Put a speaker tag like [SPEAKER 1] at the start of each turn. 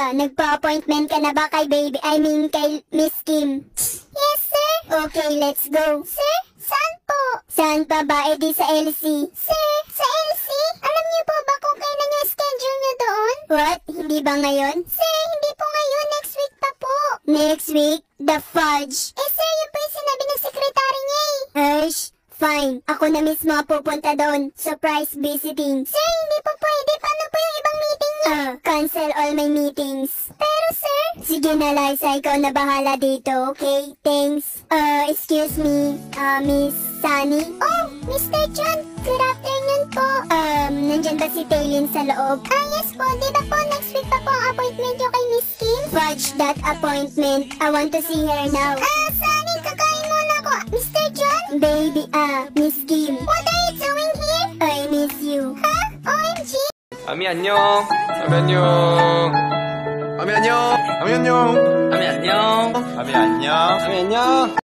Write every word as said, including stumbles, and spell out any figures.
[SPEAKER 1] Ah, nagpa-appointment ka na ba kay baby? I mean, kay Miss Kim? Yes, sir. Okay, let's go. Sir, saan po? Saan pa ba? E di sa L C. Sir, sa L C? Alam niyo po ba kung kailan yung schedule niyo doon? What? Hindi ba ngayon? Sir, hindi po ngayon. Next week pa po. Next week? The fudge. Eh, sir, yun po yung sinabi ng sekretary niya eh. Hush. Fine. Ako na mismo pupunta doon. Surprise visiting. Sir, hindi po pwede. Paano po yung ibang meeting niyo? Ah, cancel all my meetings. Pero, sir... Sige na, Liza. Ikaw na bahala dito, okay? Thanks. Uh, excuse me, uh, Miss Sunny? Oh, Mister John. Good afternoon po. Um, nandyan ba si Taylin sa loob? Ah, yes po. Di ba po next week pa po ang appointment niyo kay Miss Kim? Fudge that appointment. I want to see her now. Ah, Sunny, kakain muna ko. Mister John? Baby, ah, Miss Kim. What are you doing here? I miss you. Huh? O M G?
[SPEAKER 2] 아미 안녕. 아미 안녕.
[SPEAKER 3] 아미 안녕. 아미 안녕.
[SPEAKER 2] 아미 안녕.
[SPEAKER 3] 아미 안녕.
[SPEAKER 2] 아미 안녕.